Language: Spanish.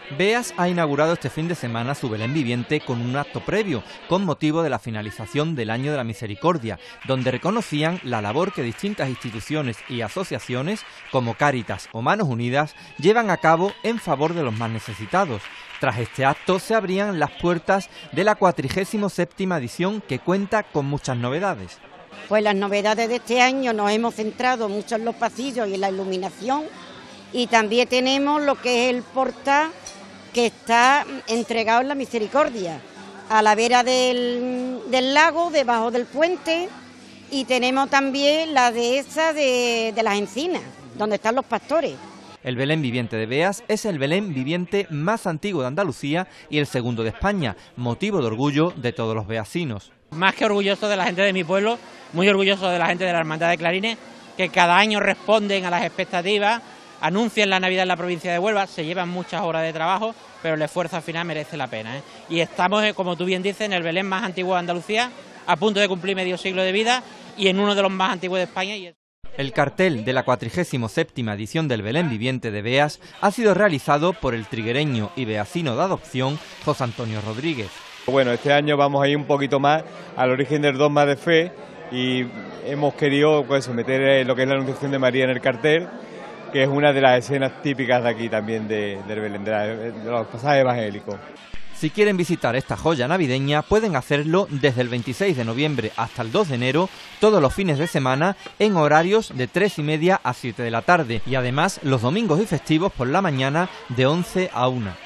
Beas ha inaugurado este fin de semana su Belén viviente con un acto previo, con motivo de la finalización del Año de la Misericordia, donde reconocían la labor que distintas instituciones y asociaciones, como Cáritas o Manos Unidas, llevan a cabo en favor de los más necesitados. Tras este acto se abrían las puertas de la 47ª edición, que cuenta con muchas novedades. Pues las novedades de este año nos hemos centrado mucho en los pasillos y en la iluminación, y también tenemos lo que es el portal que está entregado en la Misericordia, a la vera del lago, debajo del puente, y tenemos también la dehesa de las encinas, donde están los pastores. El Belén viviente de Beas es el Belén viviente más antiguo de Andalucía y el segundo de España, motivo de orgullo de todos los beasinos. Más que orgulloso de la gente de mi pueblo, muy orgulloso de la gente de la Hermandad de Clarines, que cada año responden a las expectativas, anuncian la Navidad en la provincia de Huelva, se llevan muchas horas de trabajo, pero el esfuerzo al final merece la pena, ¿eh? Y estamos, como tú bien dices, en el Belén más antiguo de Andalucía, a punto de cumplir medio siglo de vida y en uno de los más antiguos de España. El cartel de la 47ª edición del Belén viviente de Beas ha sido realizado por el triguereño y beasino de adopción José Antonio Rodríguez. Bueno, este año vamos a ir un poquito más al origen del dogma de fe y hemos querido meter lo que es la Anunciación de María en el cartel, que es una de las escenas típicas de aquí también del Belén, de los pasajes evangélicos. Si quieren visitar esta joya navideña, pueden hacerlo desde el 26 de noviembre hasta el 2 de enero, todos los fines de semana, en horarios de 3:30 a 7 de la tarde, y además los domingos y festivos por la mañana de 11 a 1.